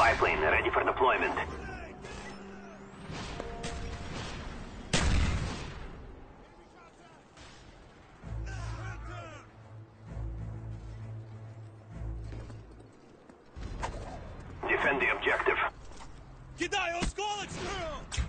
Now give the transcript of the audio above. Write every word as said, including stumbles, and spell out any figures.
spy plane ready for deployment. Defend the objective. Кидай осколочную!